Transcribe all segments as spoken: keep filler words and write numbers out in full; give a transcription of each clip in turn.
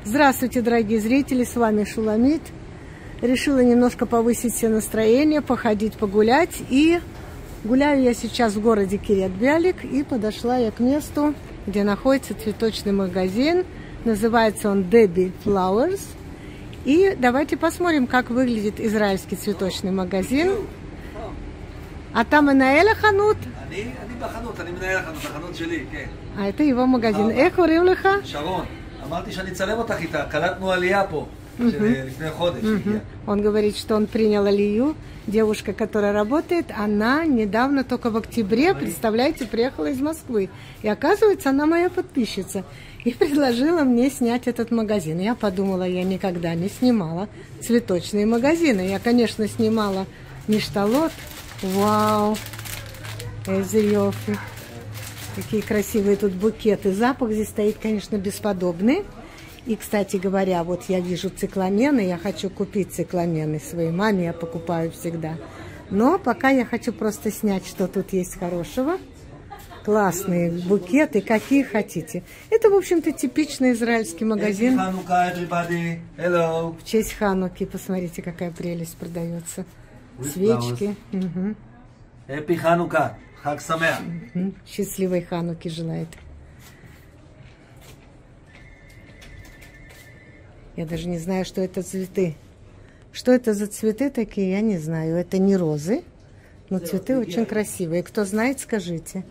Здравствуйте, дорогие зрители, с вами Шуламит. Решила немножко повысить себе настроение, походить, погулять. И гуляю я сейчас в городе Кирьят-Биалик. И подошла я к месту, где находится цветочный магазин. Называется он Debbie Flowers. И давайте посмотрим, как выглядит израильский цветочный магазин. А там Манаэля ханут? А это его магазин. Эх, урим леха? Шарон. אמרתי שאני אצלם אותך איתה, קלטנו עלייה פה, לפני חודש. Он говорит, что он принял алию. Девушка, которая работает, она недавно, только в октябре, представляете, приехала из Москвы. И оказывается, она моя подписчица. И предложила мне снять этот магазин. Я подумала, я никогда не снимала цветочные магазины. Я, конечно, снимала ништалот. Вау! Эзерёфи! Какие красивые тут букеты. Запах здесь стоит, конечно, бесподобный. И, кстати говоря, вот я вижу цикламены. Я хочу купить цикламены своей маме. Я покупаю всегда. Но пока я хочу просто снять, что тут есть хорошего. Классные букеты, какие хотите. Это, в общем-то, типичный израильский магазин. В честь Хануки. Посмотрите, какая прелесть продается. Свечки. Эпи Ханука. Хаг самеах. Счастливой Хануки желает. Я даже не знаю, что это цветы. Что это за цветы такие, я не знаю. Это не розы, но цветы очень красивые. Кто знает, скажите.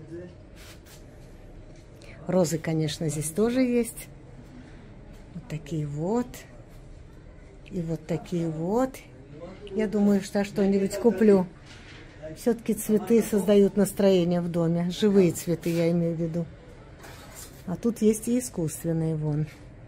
Розы, конечно, здесь тоже есть. Вот такие вот. И вот такие вот. Я думаю, что что-нибудь куплю. Все-таки цветы создают настроение в доме. Живые цветы, я имею в виду. А тут есть и искусственные, вон.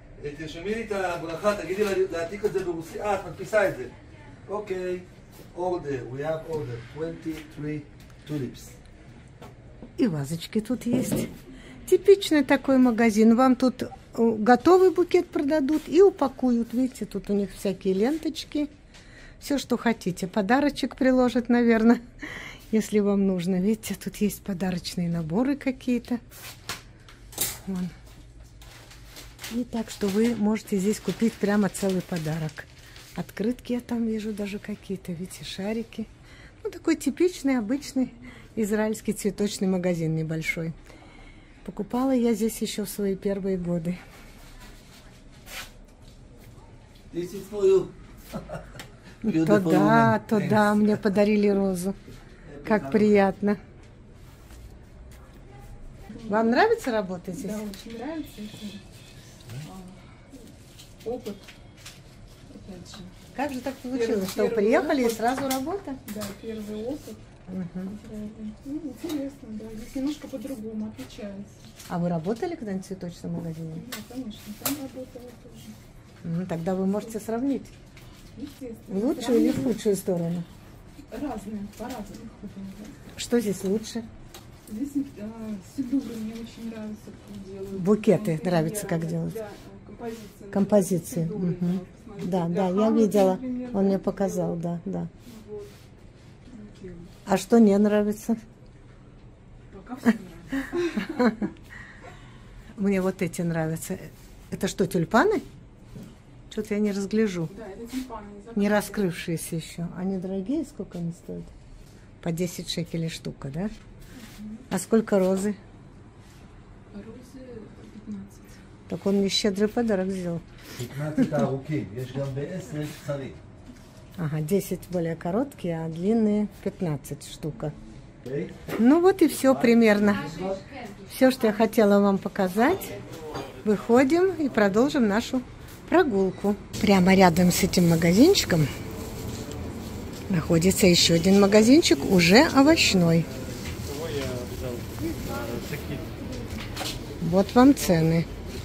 И вазочки тут есть. Типичный такой магазин. Вам тут готовый букет продадут и упакуют. Видите, тут у них всякие ленточки. Все, что хотите. Подарочек приложат, наверное, если вам нужно. Видите, тут есть подарочные наборы какие-то. Вон. И так, что вы можете здесь купить прямо целый подарок. Открытки я там вижу даже какие-то. Видите, шарики. Ну, такой типичный, обычный израильский цветочный магазин небольшой. Покупала я здесь еще в свои первые годы. То да, то да, мне подарили розу. Как приятно. Вам нравится работать здесь? Да, очень нравится. Опыт. Опять же. Как же так получилось, что вы приехали опыт. И сразу работа? Да, первый опыт. Угу. Ну, интересно, да. Здесь немножко по-другому отличается. А вы работали когда-нибудь в цветочном магазине? Да, конечно, там работала тоже. Ну, тогда вы можете сравнить. Естественно. В лучшую или в худшую сторону? Разные, по-разному. Что здесь лучше? Здесь а, сидуры мне очень нравятся, как делают. Букеты вот, нравится, как делают? Да, композиции. Композиции. Сидуры, угу. Да, да, да, я видела. Например, он мне показал, да, да. Вот. А что не нравится? Пока все нравится. Мне вот эти нравятся. Это что, тюльпаны? Что-то я не разгляжу. Да, это тюльпаны, не раскрывшиеся еще. Они дорогие? Сколько они стоят? По десять шекелей штука, да? Угу. А сколько розы? Розы пятнадцать. Так он мне щедрый подарок сделал. Ага, десять более короткие, а длинные пятнадцать штука. Ну вот и все примерно. Все, что я хотела вам показать. Выходим и продолжим нашу прогулку. Прямо рядом с этим магазинчиком находится еще один магазинчик, уже овощной. Вот вам цены.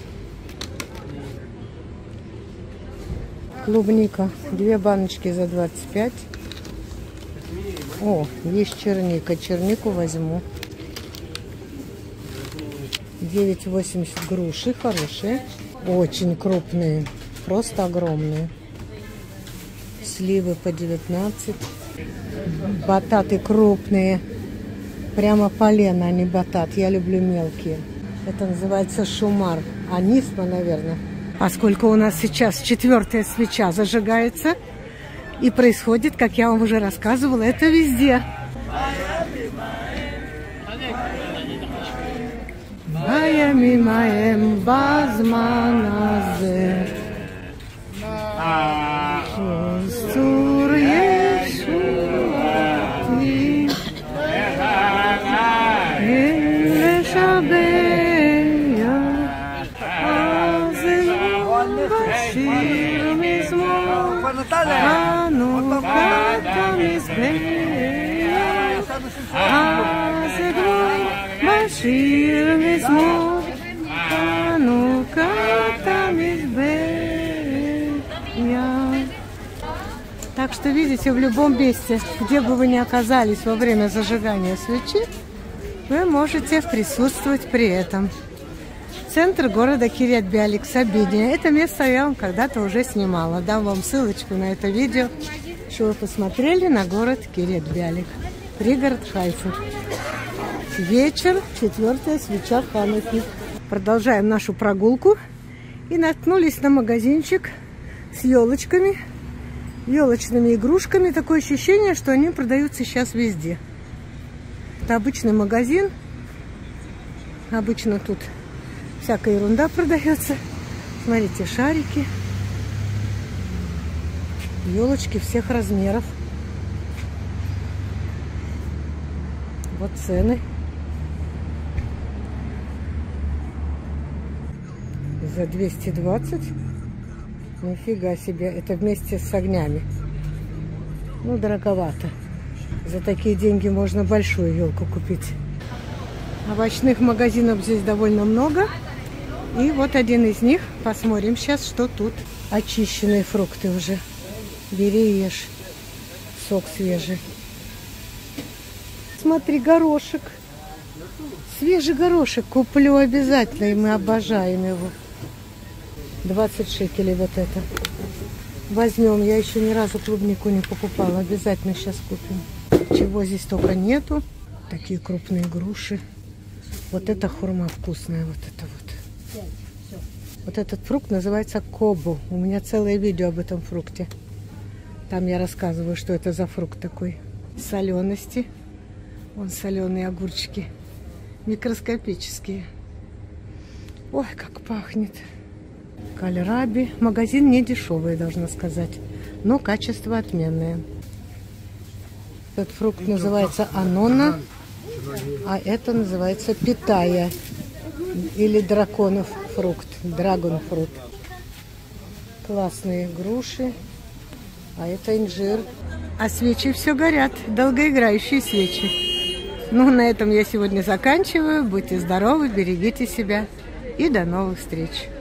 Клубника. Две баночки за двадцать пять. О, есть черника. Чернику возьму. девять восемьдесят груши. Хорошие. Очень крупные. Просто огромные. Сливы по девятнадцать. Бататы крупные. Прямо полено, а не батат. Я люблю мелкие. Это называется шумар. Анисма, наверное. Поскольку у нас сейчас четвертая свеча зажигается, и происходит, как я вам уже рассказывала, это везде. Баямимаем базманазе. Шустур ешуати. Элешабея. Азелу башир мизмор. Хануката мизбея. Азелу башир мизмор. Хануката мизбея. Так что, видите, в любом месте, где бы вы ни оказались во время зажигания свечи, вы можете присутствовать при этом. Центр города Кирьят-Биалик, Сабиния. Это место я вам когда-то уже снимала. Дам вам ссылочку на это видео, чтобы вы посмотрели на город Кирьят-Биалик, пригород Хайфы. Вечер, четвертая свеча Хануки. Продолжаем нашу прогулку и наткнулись на магазинчик с елочками, елочными игрушками. Такое ощущение, что они продаются сейчас везде. Это обычный магазин. Обычно тут всякая ерунда продается. Смотрите, шарики, елочки всех размеров. Вот цены. За двести двадцать. Нифига себе. Это вместе с огнями. Ну, дороговато. За такие деньги можно большую елку купить. Овощных магазинов здесь довольно много. И вот один из них. Посмотрим сейчас, что тут. Очищенные фрукты уже. Бери и ешь. Сок свежий. Смотри, горошек. Свежий горошек. Куплю обязательно. И мы обожаем его. двадцать шекелей вот это. Возьмем. Я еще ни разу клубнику не покупала. Обязательно сейчас купим. Чего здесь только нету. Такие крупные груши. Вот это хурма вкусная. Вот это вот. Вот этот фрукт называется кобу. У меня целое видео об этом фрукте. Там я рассказываю, что это за фрукт такой. Солености. Вон соленые огурчики. Микроскопические. Ой, как пахнет. Кальраби. Магазин не дешевый, должна сказать. Но качество отменное. Этот фрукт называется анона. А это называется питая. Или драконов фрукт. Драгон фрукт. Классные груши. А это инжир. А свечи все горят. Долгоиграющие свечи. Ну, на этом я сегодня заканчиваю. Будьте здоровы, берегите себя. И до новых встреч.